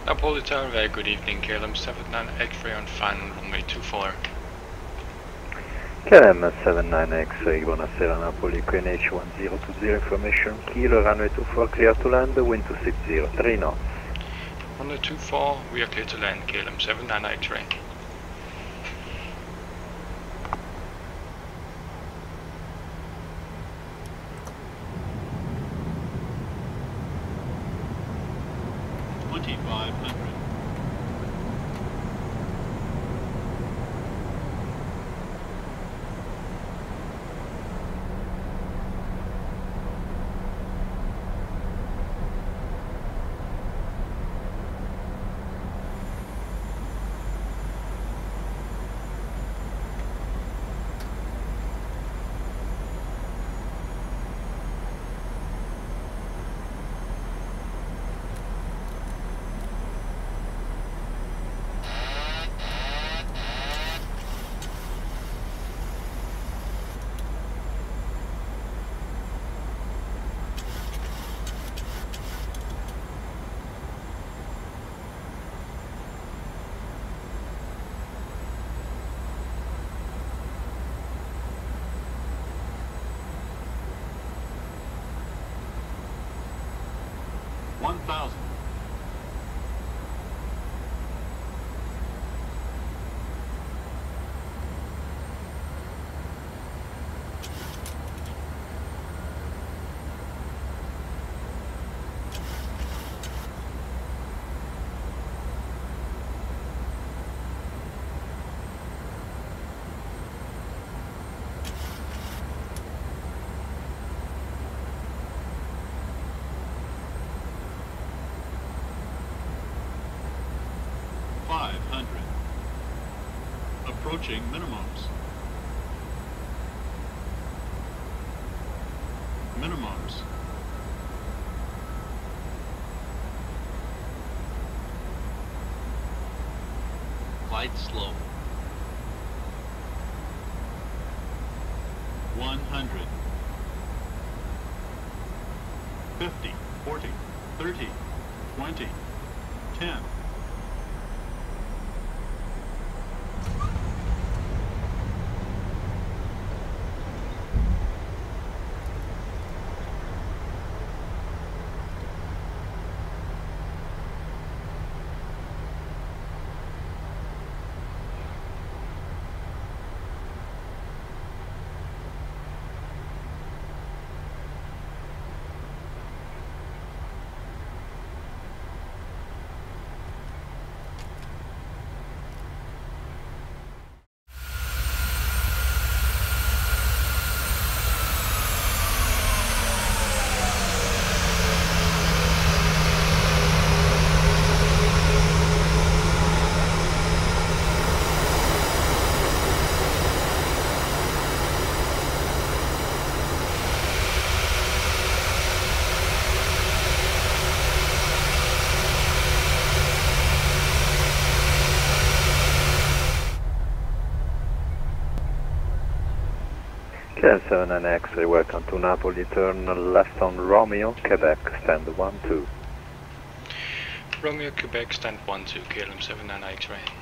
Napolitan, very good evening, KLM 79 X-ray on final runway 24. KLM 79 X-ray, buonasera Napoli, QNH 1020 information, kilo, runway 24 clear to land, wind 260, 3 knots. Runway 24, we are clear to land, KLM 79 X-ray. Approaching minimums. Minimums. Glide slow. 100. 50, 40, 30, 20, 10. KLM 79 X-ray, welcome to Napoli, turn left on Romeo, Quebec, stand 12. Romeo, Quebec, stand 12, KLM 79 X-ray.